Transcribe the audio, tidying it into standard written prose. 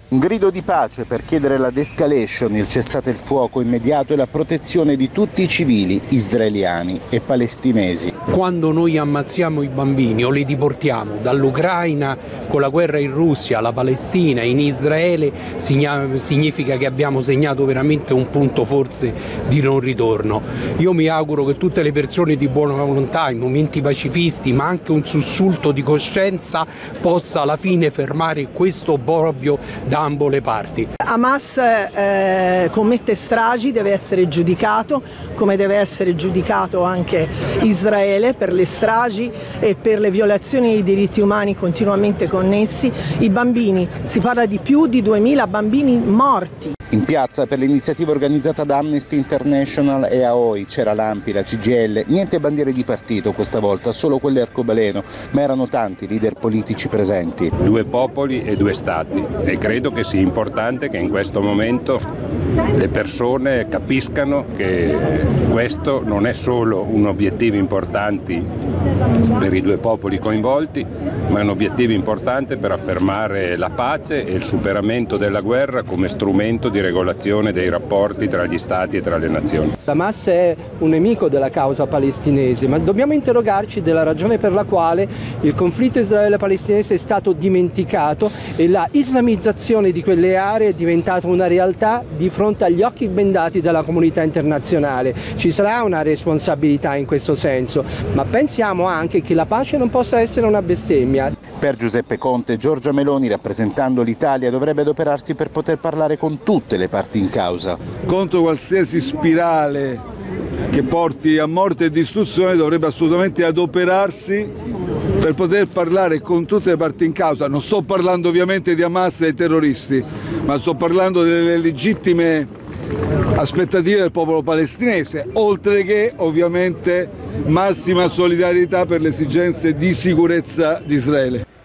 Un grido di pace per chiedere la de-escalation, il cessate il fuoco immediato e la protezione di tutti i civili israeliani e palestinesi. Quando noi ammazziamo i bambini o li deportiamo dall'Ucraina con la guerra in Russia alla Palestina in Israele, significa che abbiamo segnato veramente un punto forse di non ritorno. Io mi auguro che tutte le persone di buona volontà, i movimenti pacifisti, ma anche un sussulto di coscienza possa alla fine fermare questo obbrobrio da ambo le parti. Hamas commette stragi, deve essere giudicato, come deve essere giudicato anche Israele per le stragi e per le violazioni dei diritti umani continuamente connessi. I bambini, si parla di più di 2000 bambini morti. In piazza per l'iniziativa organizzata da Amnesty International e AOI c'era l'ANPI, la CGIL, niente bandiere di partito questa volta, solo quelle arcobaleno, ma erano tanti i leader politici presenti. Due popoli e due stati, e credo che sia importante che in questo momento le persone capiscano che questo non è solo un obiettivo importante per i due popoli coinvolti, ma è un obiettivo importante per affermare la pace e il superamento della guerra come strumento di regolazione dei rapporti tra gli stati e tra le nazioni. Hamas è un nemico della causa palestinese, ma dobbiamo interrogarci della ragione per la quale il conflitto israele-palestinese è stato dimenticato e la islamizzazione di quelle aree è diventata una realtà di fronte agli occhi bendati della comunità internazionale. Ci sarà una responsabilità in questo senso, ma pensiamo anche che la pace non possa essere una bestemmia. Per Giuseppe Conte, Giorgia Meloni, rappresentando l'Italia, dovrebbe adoperarsi per poter parlare con tutte le parti in causa. Contro qualsiasi spirale che porti a morte e distruzione dovrebbe assolutamente adoperarsi per poter parlare con tutte le parti in causa. Non sto parlando ovviamente di Hamas e dei terroristi, ma sto parlando delle legittime aspettative del popolo palestinese, oltre che ovviamente massima solidarietà per le esigenze di sicurezza di Israele.